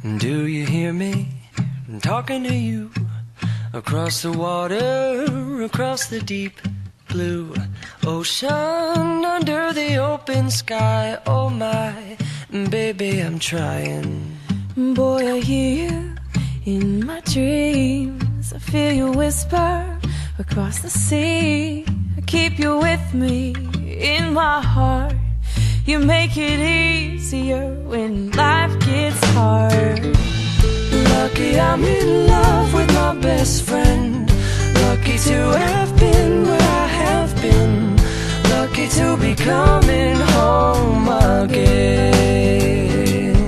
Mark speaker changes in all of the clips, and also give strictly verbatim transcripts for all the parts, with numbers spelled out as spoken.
Speaker 1: Do you hear me? I'm talking to you. Across the water, across the deep blue ocean, under the open sky. Oh my, baby, I'm trying.
Speaker 2: Boy, I hear you in my dreams. I feel you whisper across the sea. I keep you with me in my heart. You make it easier when life gets hard.
Speaker 1: Lucky I'm in love with my best friend. Lucky to have been where I have been. Lucky to be coming home again.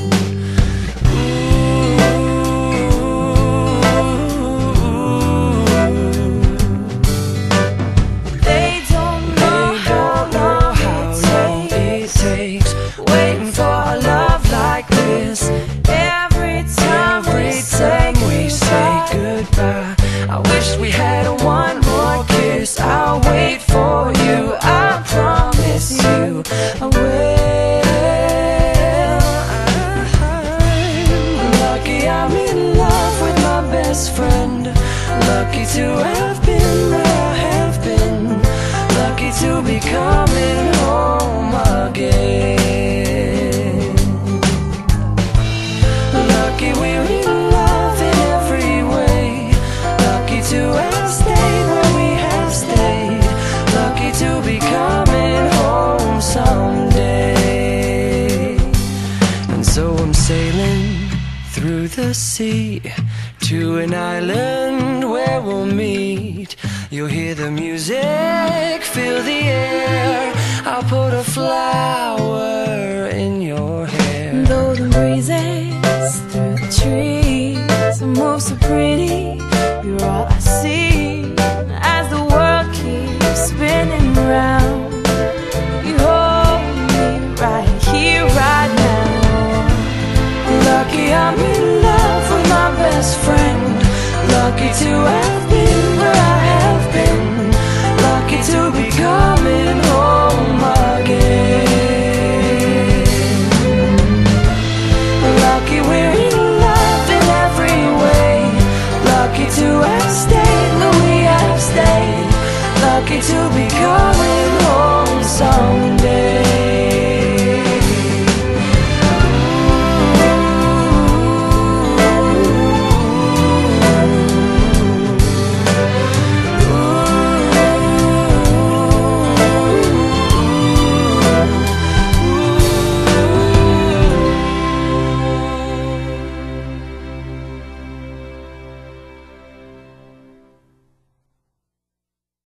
Speaker 2: They don't know how long it takes
Speaker 1: waiting for a love like this.
Speaker 2: Every time we say
Speaker 1: we say goodbye, I wish we had one more kiss. I'll wait for you, I promise you I will. I'm lucky I'm in love with my best friend. Lucky to have been where I have been. Lucky to be coming home again. Lucky we're in love in every way. Lucky to have stayed where we have stayed. Lucky to be coming home someday. And so I'm sailing through the sea to an island where we'll meet. You'll hear the music, feel the air. I'll put a flower in your hair.
Speaker 2: Though the breezes through the trees move so pretty,